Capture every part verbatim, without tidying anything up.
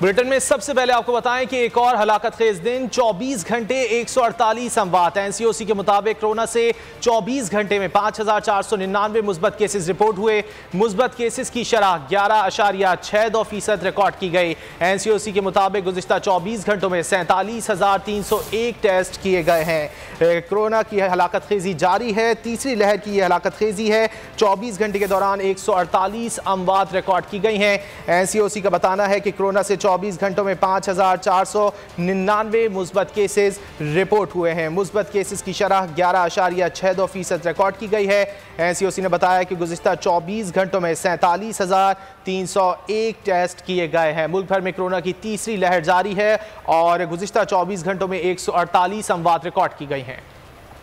Bulletin में सबसे पहले आपको बताएं कि एक और हलाकत खेज दिन, चौबीस घंटे एक सौ अड़तालीस अमवात। एनसीओसी के मुताबिक कोरोना से चौबीस घंटे में पाँच हजार चार सौ निन्यानवे मुस्बत केसेस रिपोर्ट हुए। मुस्बत केसेस की शरह ग्यारह अशारिया छः दो फीसद रिकॉर्ड की गई। एनसीओसी के मुताबिक गुज़िश्ता चौबीस घंटों में सैंतालीस हजार तीन सौ एक टेस्ट किए गए हैं। कोरोना की हलाकत खेजी जारी है, तीसरी लहर की यह हलाकत खेजी है। चौबीस घंटे के दौरान एक सौ अड़तालीस अमवात रिकॉर्ड की गई हैं। एनसीओसी का बताना है कि कोरोना से चौबीस घंटों में पाँच हजार चार सौ निन्यानवे मुस्बत केसेस रिपोर्ट हुए हैं। मुस्बत केसेस की शरह ग्यारह अशारिया छः दो फीसद रिकॉर्ड की गई है। एनसीओसी ने बताया कि गुज़िश्ता चौबीस घंटों में सैंतालीस हजार तीन सौ एक टेस्ट किए गए हैं। मुल्क भर में कोरोना की तीसरी लहर जारी है और गुज़िश्ता चौबीस घंटों में एक सौ अड़तालीस अमवात रिकॉर्ड की गई हैं।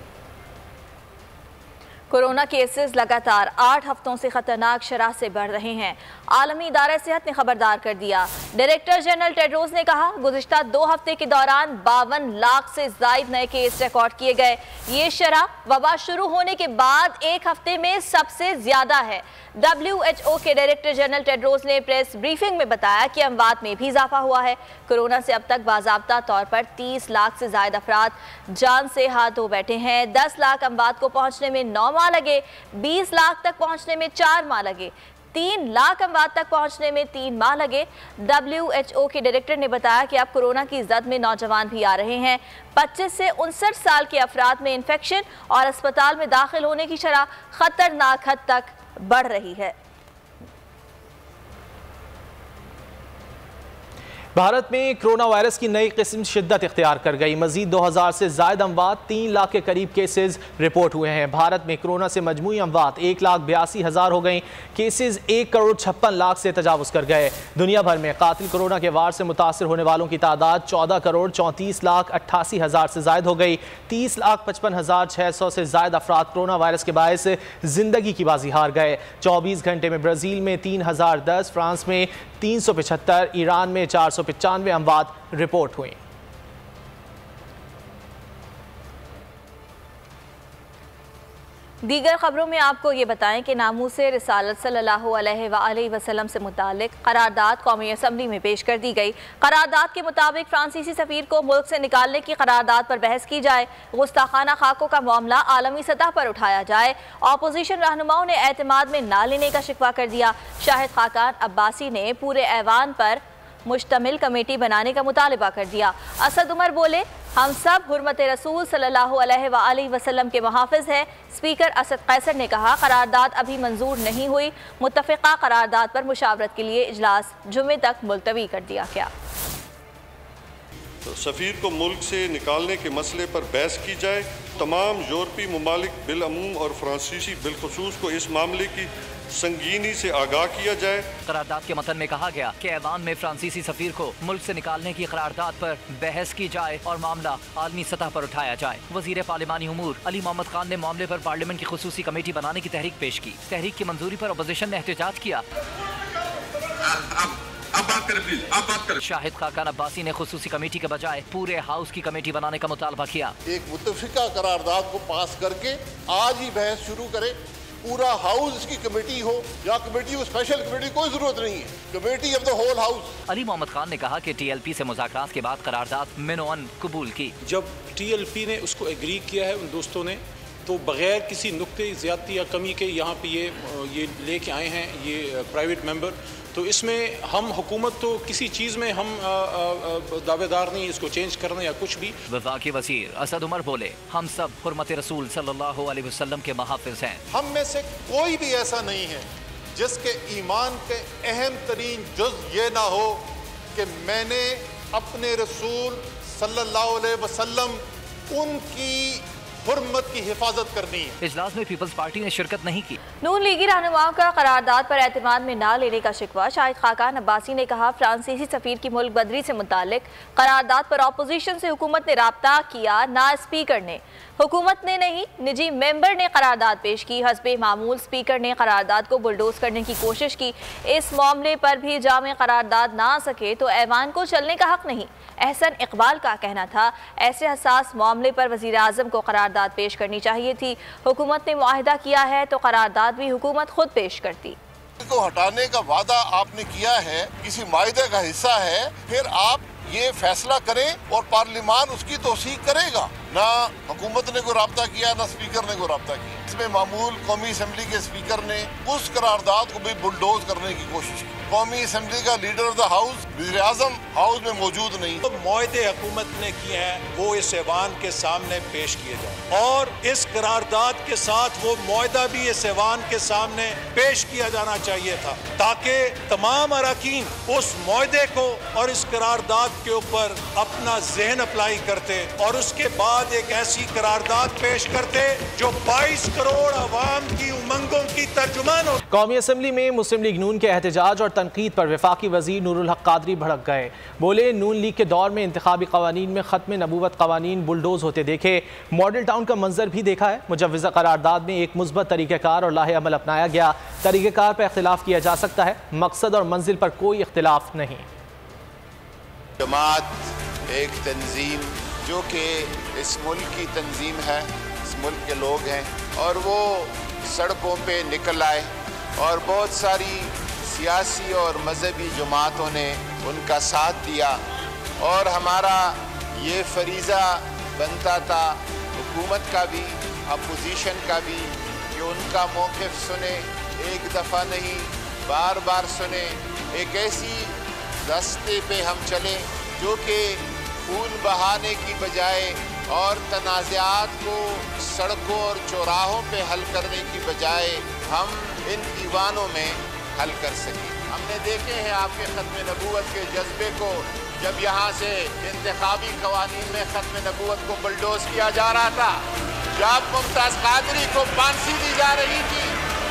कोरोना केसेस लगातार आठ हफ्तों से खतरनाक शरह से बढ़ रहे हैं। आलमी इदारा सेहत ने खबरदार कर दिया। डायरेक्टर जनरल टेड्रोस ने कहा, गुज़िश्ता दो हफ्ते के दौरान बावन लाख से ज्यादा नए केस रिकॉर्ड किए गए। ये शरह वबा शुरू होने के बाद एक हफ्ते में सबसे ज्यादा है। डब्ल्यू एच ओ के डायरेक्टर जनरल टेड्रोस ने प्रेस ब्रीफिंग में बताया कि अमवात में भी इजाफा हुआ है। कोरोना से अब तक बाज़ाब्ता तौर पर तीस लाख से ज्यादा अफराद जान से हाथ धो बैठे हैं। दस लाख अमवात को पहुंचने में नौ माह लगे, बीस लाख तक पहुंचने में चार माह लगे, तीन लाख अमवात तक पहुंचने में तीन माह लगे। डब्ल्यू एच ओ के डायरेक्टर ने बताया कि अब कोरोना की जद में नौजवान भी आ रहे हैं। पच्चीस से उनसठ साल के अफराद में इन्फेक्शन और अस्पताल में दाखिल होने की शरह खतरनाक हद तक बढ़ रही है। भारत में कोरोना वायरस की नई किस्म शिद्दत इख्तियार कर गई। मजीद दो हज़ार से ज़ायद अमवात, तीन लाख के करीब केसेस रिपोर्ट हुए हैं। भारत में कोरोना से मजमूई अमवात एक लाख बयासी हज़ार हो गई। केसेस एक करोड़ छप्पन लाख से तजावुज़ कर गए। दुनिया भर में कातिल कोरोना के वार से मुतासर होने वालों की तादाद चौदह करोड़ चौंतीस लाख अट्ठासी हज़ार से जायद हो गई। तीस लाख पचपन हज़ार छः सौ से जायद अफराद कोरोना वायरस के बायस जिंदगी की बाजी हार गए। चौबीस घंटे में ब्राज़ील में तीन हज़ार दस, फ्रांस में तीन सौ पचहत्तर, ईरान में चार सौ पचानवे अमवात रिपोर्ट हुई। दीगर खबरों में आपको ये बताएं कि नामूसे रिसालत सल्लल्लाहु अलैहि वसल्लम से मुतालिक करारदाद कौमी असम्बली में पेश कर दी गई। करारदाद के मुताबिक फ्रांसीसी सफीर को मुल्क से निकालने की करारदाद पर बहस की जाए, गुस्ताखाना खाकों का मामला आलमी सतह पर उठाया जाए। अपोजिशन रहनुमाओं ने एतमाद में ना लेने का शिकवा कर दिया। शाहिद खाकान अब्बासी ने पूरे ऐवान पर मुश्तमिल कमेटी बनाने का मुतालबा कर दिया। असद उमर बोले, हम सब हुर्मत रसूल सल्लल्लाहु अलैहि वसल्लम के मुहाफिज हैं। स्पीकर असद कैसर ने कहा, करारदाद अभी मंजूर नहीं हुई, मुत्तफ़िक़ा करारदाद पर मुशावरत के लिए इजलास जुमे तक मुलतवी कर दिया गया। तो सफ़ीर को मुल्क से निकालने के मसले पर बहस की जाए। तमाम यूरोपीय ममालिक बिलअमूम और फ्रांसीसी बिलखुसूस को इस मामले की संगीनी से आगाह किया जाए। करारदाद के मतन में कहा गया कि ऐवान में फ्रांसीसी सफीर को मुल्क से निकालने की करारदाद पर बहस की जाए और मामला आलमी सतह पर उठाया जाए। वजीर पार्लिमानी उमूर अली मोहम्मद खान ने मामले पर पार्लियामेंट की खुसूसी कमेटी बनाने की तहरीक पेश की। तहरीक की मंजूरी पर अपोजिशन ने एहतजाज किया। अब बात करें प्लीज, अब बात करें। शाहिद खाकान अब्बासी ने खुसूसी कमेटी के बजाय पूरे हाउस की कमेटी बनाने का मुतालबा किया। एक मुत्तफिका करारदाद को पास करके आज ही बहस शुरू करे। पूरा हाउस इसकी कमेटी हो या कमेटी हो, स्पेशल कमेटी कोई जरूरत नहीं है, committee of the whole house. Ali Mohammad Khan ने कहा कि टीएलपी से मुज़ाकरात के बाद करारदाद मिनोअन कबूल की। जब टीएलपी ने उसको एग्री किया है उन दोस्तों ने, तो बगैर किसी नुक्ते ज़्यादती या कमी के यहाँ पे ये ये लेके आए हैं ये प्राइवेट मेंबर। तो इसमें हम हुकूमत तो किसी चीज़ में हम दावेदार नहीं इसको चेंज करने या कुछ भी। वफाकी वज़ीर असद उमर बोले, हम सब हुर्मत रसूल सल्लल्लाहु अलैहि वसल्लम के मुहाफिज हैं। हम में से कोई भी ऐसा नहीं है जिसके ईमान के अहम तरीन जुज़ ये ना हो कि मैंने अपने रसूल सल्लल्लाहु अलैहि वसल्लम उनकी हुर्मत की हिफाजत करनी है। इजलास में पीपल्स पार्टी ने शिरकत नहीं की। नून लीगी रहनुमाओं का करारदाद पर एतमाद में ना लेने का शिकवा। शाहिद खाकान अब्बासी ने कहा, फ्रांसीसी सफीर की मुल्क बदरी से मुतालिक करारदाद पर अपोजिशन से हुकूमत ने राब्ता किया, ना स्पीकर ने। हुकूमत ने नहीं, निजी मेंबर ने करारदाद पेश की। हस्बे मामूल स्पीकर ने करारदाद को बुलडोज करने की कोशिश की। इस मामले पर भी जामे करारदाद ना आ सके तो ऐवान को चलने का हक नहीं। एहसन इकबाल का कहना था, ऐसे हसास मामले पर वज़ीर आज़म को करारदाद पेश करनी चाहिए थी। हुकूमत ने मुआहिदा किया है तो करारदाद भी हुकूमत खुद पेश करती। को हटाने का वादा आपने किया है, किसी मायदे का हिस्सा है, फिर आप ये फैसला करें और पार्लियामान उसकी तौसीक करेगा। ना हुकूमत ने कोई राब्ता किया, ना स्पीकर ने कोई राब्ता किया। इसमें मामूल कौमी असम्बली के स्पीकर ने उस करारदाद को भी बुलडोज करने की कोशिश की। कौमी असम्बली का लीडर ऑफ द हाउस वज़ीर आज़म हाउस में मौजूद नहीं। तो मुआहदे हुकूमत ने किए हैं वो इस ऐवान के सामने पेश किए जाए और इस करारदाद के साथ वो मुआहदा भी इस ऐवान के सामने पेश किया जाना चाहिए था, ताकि तमाम अरकान उस मुआहदे को और इस करारदाद के ऊपर अपना जहन अप्लाई करते और उसके बाद एक ऐसी करारदाद पेश करते जो बाईस करोड़ अवाम की उमंगों की तर्जुमान हो। कौमी असम्बली में मुस्लिम लीग नून के एहतजाज और तनकीद पर वफाकी वजीर नूरुल हक कादरी भड़क गए। बोले, नून लीग के दौर में इंतखाबी कवानीन में खत्म नबूवत कवानीन बुलडोज होते देखे, मॉडल टाउन का मंजर भी देखा है। मुजव्वज़ा करारदाद में एक मुस्बत तरीक़ेकार और लाहे अमल अपनाया गया। तरीक़ेकार पर इख्तिलाफ किया जा सकता है, मकसद और मंजिल पर कोई इख्तिलाफ नहीं। जमात एक तंजीम जो कि इस मुल्क की तंजीम है, इस मुल्क के लोग हैं, और वो सड़कों पे निकल आए और बहुत सारी सियासी और मजहबी जमातों ने उनका साथ दिया और हमारा ये फरीज़ा बनता था हुकूमत का भी, अपोजिशन का भी, कि उनका मौक़िफ़ सुने, एक दफ़ा नहीं बार बार सुने, एक ऐसी रास्ते पे हम चलें जो कि खून बहाने की बजाय और तनाज़ात को सड़कों और चौराहों पे हल करने की बजाय हम इन दीवानों में हल कर सकें। हमने देखे हैं आपके ख़त्म नबूवत के जज्बे को, जब यहाँ से इंतखाबी कवानीन में ख़त्म नबूवत को बुलडोज किया जा रहा था, जब मुमताज़ कादरी को फांसी दी जा रही थी,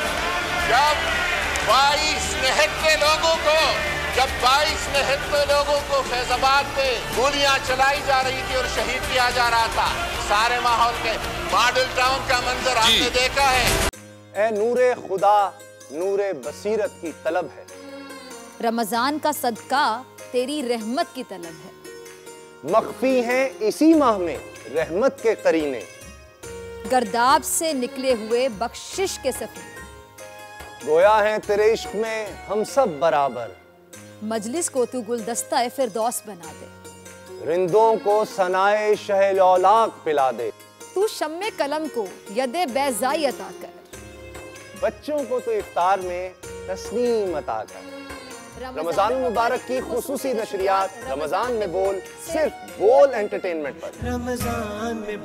जब बाईस निहत्ते लोगों को जब बाईस निहत्ते लोगों को फैजाबाद पे गोलियां चलाई जा रही थी और शहीद किया जा रहा था, सारे माहौल के मॉडल टाउन का मंजर आपने देखा है। ए नूरे खुदा नूरे बसीरत की तलब है, रमजान का सदका तेरी रहमत की तलब है। मख्फी हैं इसी माह में रहमत के करीने, गर्दाब से निकले हुए बख्शिश के सफीने, गोया है तेरे इश्क में हम सब बराबर, मजलिस को तू गुलदस्ता फिरदौस बना दे, रिंदों को सनाए शहलौलाक पिला दे, तू शम्मे कलम को यदे बैज़ाई अता कर, बच्चों को तो इफ्तार में तस्नीम अता कर। रमजान मुबारक की खुसूसी नशरियात रमजान में बोल, सिर्फ बोल एंटरटेनमेंट पर। रमजान में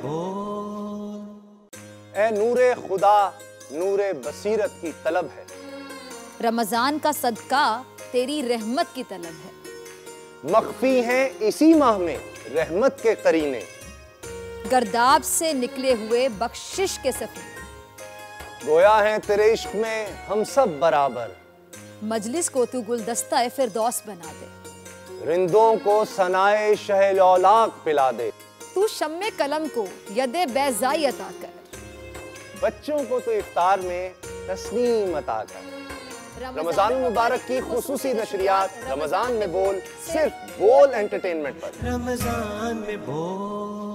बोल। ए नूरे खुदा नूरे बसीरत की तलब है, रमजान का सदका तेरी रहमत की तलब है। मख्फी हैं इसी माह में रहमत के करीने, गर्दाब से निकले हुए बख्शिश के सफीने, गोया है तेरे इश्क में हम सब बराबर, मजलिस को तू गुलदस्ता फिरदौस बना दे, रिंदों को सनाए शहलौलाक पिला दे, तू शम्मे कलम को यदे बैज़ाई अता कर, बच्चों को तो इफ्तार में तस्नीम अता कर। रमजान मुबारक की खुसूसी नशरियात रमजान में बोल, सिर्फ बोल एंटरटेनमेंट पर। रमजान में बोल।